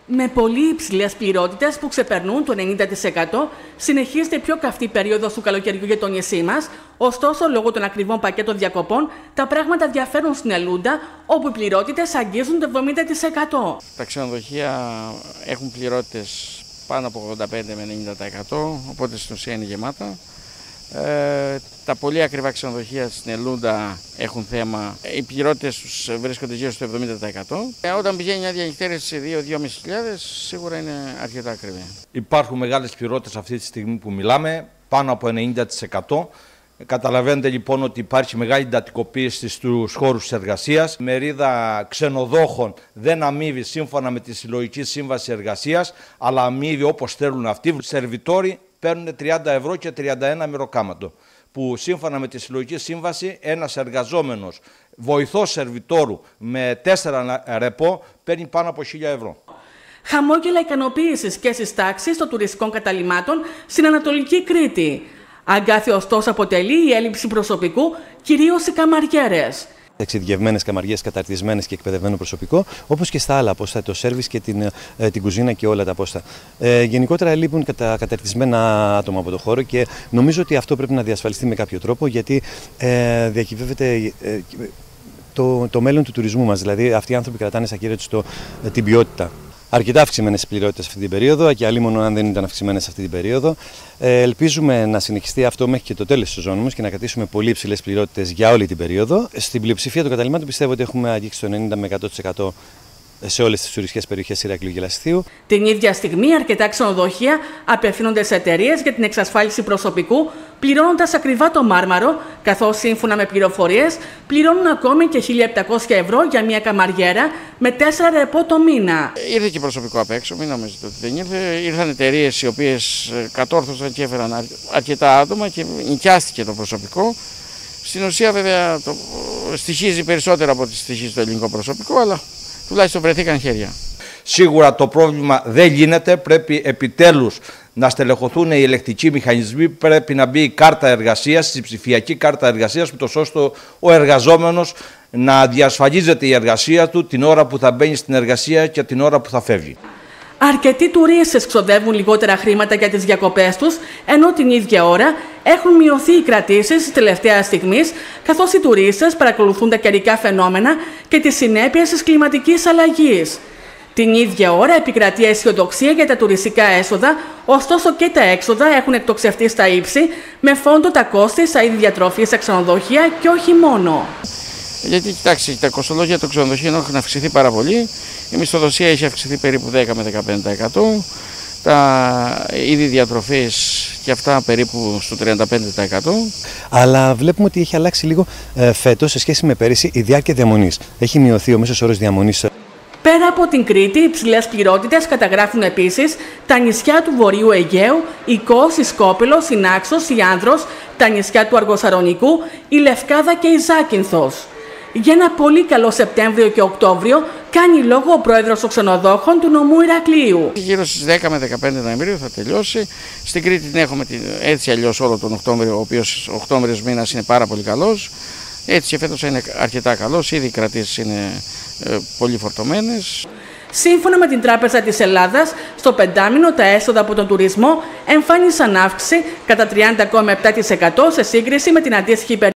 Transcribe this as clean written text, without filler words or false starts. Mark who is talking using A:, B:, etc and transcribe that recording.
A: Με πολύ υψηλές πληρότητες που ξεπερνούν το 90%, συνεχίζεται η πιο καυτή περίοδος του καλοκαιριού για το νησί μας. Ωστόσο, λόγω των ακριβών πακέτων διακοπών, τα πράγματα διαφέρουν στην Ελούντα, όπου οι πληρότητες αγγίζουν το 70%.
B: Τα ξενοδοχεία έχουν πληρότητες πάνω από 85 με 90%, οπότε στην ουσία είναι γεμάτα. Τα πολύ ακριβά ξενοδοχεία στην Ελούντα έχουν θέμα. Οι πληρότητες τους βρίσκονται γύρω στο 70%. Όταν πηγαίνει μια διανυκτέρευση σε 2-2.500, σίγουρα είναι αρκετά ακριβή.
C: Υπάρχουν μεγάλες πληρότητες αυτή τη στιγμή που μιλάμε, πάνω από 90%. Καταλαβαίνετε λοιπόν ότι υπάρχει μεγάλη εντατικοποίηση στους χώρους εργασίας. Η μερίδα ξενοδόχων δεν αμείβει σύμφωνα με τη Συλλογική Σύμβαση Εργασίας, αλλά αμείβει όπως θέλουν αυτοί. Οι σερβιτόροι παίρνουν 30 ευρώ και 31 μεροκάματο, που σύμφωνα με τη Συλλογική Σύμβαση ένας εργαζόμενος βοηθός σερβιτόρου με 4 ρεπό παίρνει πάνω από 1.000 ευρώ.
A: Χαμόγελα ικανοποίησης και στις τάξεις των τουριστικών καταλυμάτων στην Ανατολική Κρήτη. Αγκάθιο ωστόσο αποτελεί η έλλειψη προσωπικού, κυρίως οι καμαριέρες.
D: Εξειδικευμένες καμαριές, καταρτισμένες και εκπαιδευμένο προσωπικό, όπως και στα άλλα απόστα, το σέρβις και την κουζίνα και όλα τα απόστα. Γενικότερα λείπουν καταρτισμένα άτομα από το χώρο και νομίζω ότι αυτό πρέπει να διασφαλιστεί με κάποιο τρόπο, γιατί διακυβεύεται το μέλλον του τουρισμού μας. Δηλαδή, αυτοί οι άνθρωποι κρατάνε στα χέρια τους την ποιότητα. Αρκετά αυξημένες πληρότητες αυτή την περίοδο, και αλλήμον αν δεν ήταν αυξημένες αυτή την περίοδο. Ελπίζουμε να συνεχιστεί αυτό μέχρι και το τέλος της σεζόν όμως και να κρατήσουμε πολύ υψηλές πληρότητες για όλη την περίοδο. Στην πλειοψηφία των καταλυμάτων πιστεύω ότι έχουμε αγγίξει το 90 με 100% σε όλες τις τουριστικές περιοχές Ηρακλείου και Λασιθίου.
A: Την ίδια στιγμή, αρκετά ξενοδοχεία απευθύνονται σε εταιρείες για την εξασφάλιση προσωπικού, πληρώνοντας ακριβά το μάρμαρο, καθώς σύμφωνα με πληροφορίες πληρώνουν ακόμη και 1.700 ευρώ για μια καμαριέρα με 4 ρεπό το μήνα.
B: Ήρθε και προσωπικό απ' έξω, μην νομίζετε ότι δεν ήρθε. Ήρθαν εταιρείες οι οποίες κατόρθωσαν και έφεραν αρκετά άτομα και νοικιάστηκε το προσωπικό. Στην ουσία, βέβαια, στοιχίζει περισσότερο από ό,τι στοιχίζει το ελληνικό προσωπικό, αλλά τουλάχιστον βρεθήκαν χέρια.
C: Σίγουρα το πρόβλημα δεν γίνεται, πρέπει επιτέλους να στελεχωθούν οι ελεκτικοί μηχανισμοί, πρέπει να μπει η κάρτα εργασίας, η ψηφιακή κάρτα εργασίας, ούτως ώστε ο εργαζόμενος να διασφαλίζεται η εργασία του την ώρα που θα μπαίνει στην εργασία και την ώρα που θα φεύγει.
A: Αρκετοί τουρίστες ξοδεύουν λιγότερα χρήματα για τις διακοπές τους, ενώ την ίδια ώρα έχουν μειωθεί οι κρατήσεις της τελευταίας στιγμής, καθώς οι τουρίστες παρακολουθούν τα καιρικά φαινόμενα και τις συνέπειες της κλιματικής αλλαγής. Την ίδια ώρα επικρατεί αισιοδοξία για τα τουριστικά έσοδα, ωστόσο και τα έξοδα έχουν εκτοξευτεί στα ύψη, με φόντο τα κόστη στα είδη διατροφής στα ξενοδοχεία και όχι μόνο.
B: Γιατί κοιτάξτε, τα κοστολόγια των ξενοδοχείων έχουν αυξηθεί πάρα πολύ. Η μισθοδοσία έχει αυξηθεί περίπου 10 με 15%. Τα είδη διατροφής και αυτά περίπου στο 35%.
D: Αλλά βλέπουμε ότι έχει αλλάξει λίγο φέτος σε σχέση με πέρυσι η διάρκεια διαμονής. Έχει μειωθεί ο μέσος όρος διαμονής.
A: Πέρα από την Κρήτη, υψηλές πληρότητες καταγράφουν επίσης τα νησιά του Βορείου Αιγαίου, η Κos, η Σκόπελος, η Νάξος, η Άνδρος, τα νησιά του Αργοσαρονικού, η Λευκάδα και η Ζάκυνθος. Για ένα πολύ καλό Σεπτέμβριο και Οκτώβριο κάνει λόγο ο πρόεδρος των ξενοδόχων του νομού Ηρακλείου.
B: Γύρω στις 10 με 15 Νοεμβρίου θα τελειώσει. Στην Κρήτη την έχουμε έτσι αλλιώς όλο τον Οκτώβριο, ο οποίος ο Οκτώβριος μήνας είναι πάρα πολύ καλός. Έτσι και φέτος είναι αρκετά καλός, ήδη οι κρατήσεις είναι πολύ φορτωμένες.
A: Σύμφωνα με την Τράπεζα της Ελλάδας, στο πεντάμηνο τα έσοδα από τον τουρισμό εμφάνισαν αύξηση κατά 30,7% σε σύγκριση με την αντίστοιχη περίοδο.